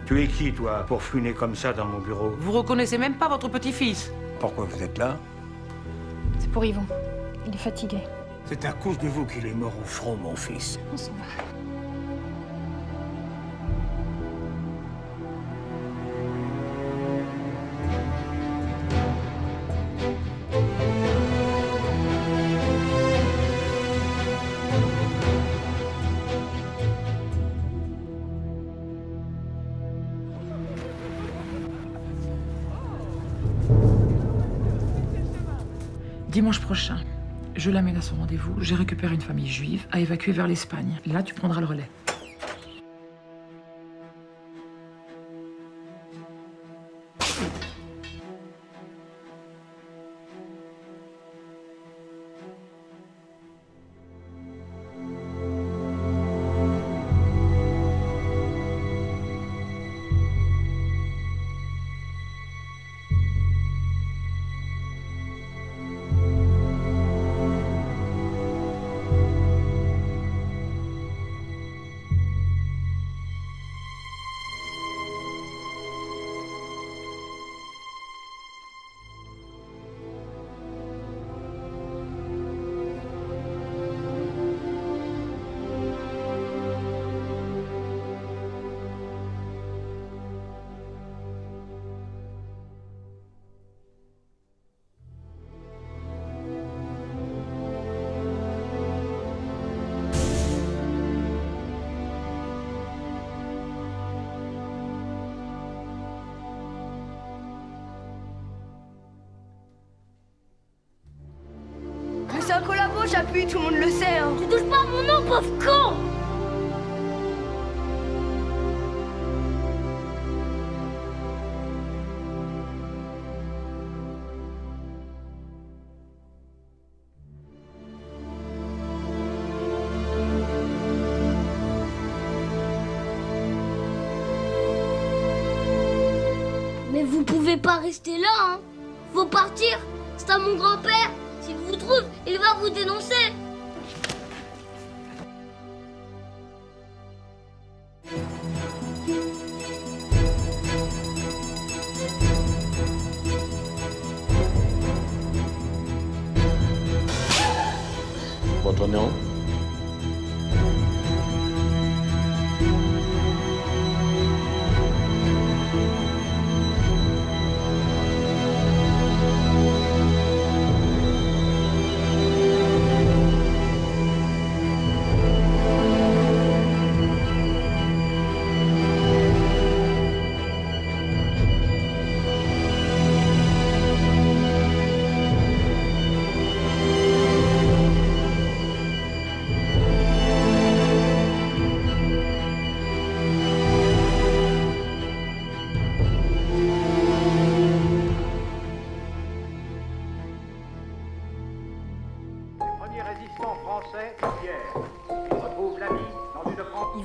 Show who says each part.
Speaker 1: Tu es qui, toi, pour funer comme ça dans mon bureau?
Speaker 2: Vous reconnaissez même pas votre petit-fils.
Speaker 1: Pourquoi vous êtes là?
Speaker 3: C'est pour Yvon. Il est fatigué.
Speaker 1: C'est à cause de vous qu'il est mort au front, mon fils.
Speaker 3: On s'en va.
Speaker 4: Dimanche prochain, je l'amène à son rendez-vous. J'ai récupéré une famille juive à évacuer vers l'Espagne. Là, tu prendras le relais.
Speaker 5: C'est un collabo, j'appuie, tout le monde le sait. Hein.
Speaker 6: Tu touches pas à mon nom, pauvre con! Mais vous pouvez pas rester là, hein. Faut partir. C'est à mon grand-père. S'il vous trouve, il va vous dénoncer.
Speaker 7: Votre nom?
Speaker 1: Premier résistant français, Pierre. Retrouve la vie dans une France.
Speaker 3: Yvon ?